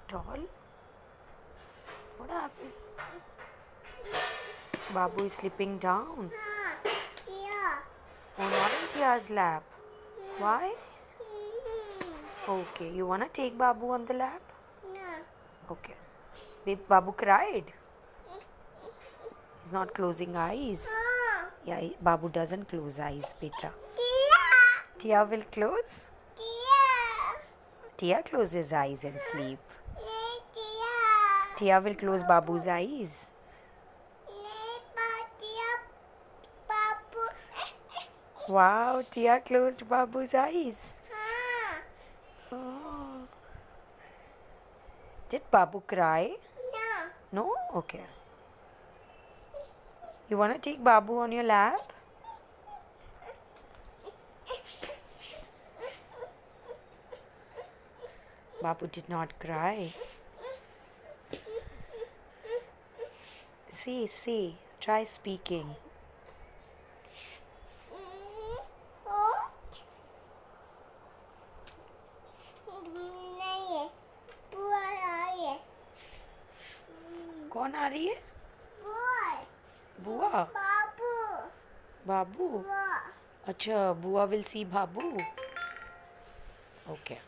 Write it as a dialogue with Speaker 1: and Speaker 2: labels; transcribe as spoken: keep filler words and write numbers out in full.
Speaker 1: doll? What happened? Babu is sleeping down.
Speaker 2: Yeah.
Speaker 1: Oh, not in Tia's lap. Why? Okay, you wanna take Babu on the lap?
Speaker 2: No.
Speaker 1: Okay. Babe, Babu cried. He's not closing eyes. Yeah, he- Babu doesn't close eyes, beta.
Speaker 2: Tia.
Speaker 1: Tia will close.
Speaker 2: Tia.
Speaker 1: Tia closes eyes and sleep.
Speaker 2: Tia.
Speaker 1: Tia will close Babu's eyes.
Speaker 2: Tia. Babu.
Speaker 1: Wow, Tia closed Babu's eyes.
Speaker 2: Huh.
Speaker 1: Oh. Did Babu cry?
Speaker 2: No.
Speaker 1: No? Okay. You want to take Babu on your lap? Babu did not cry. See, see. Try speaking.
Speaker 2: नहीं है बुआ आ रही है
Speaker 1: कौन आ रही है?
Speaker 2: बुआ
Speaker 1: बुआ?
Speaker 2: बाबू
Speaker 1: बाबू?
Speaker 2: बुआ
Speaker 1: अच्छा, बुआ will see Babu. Okay.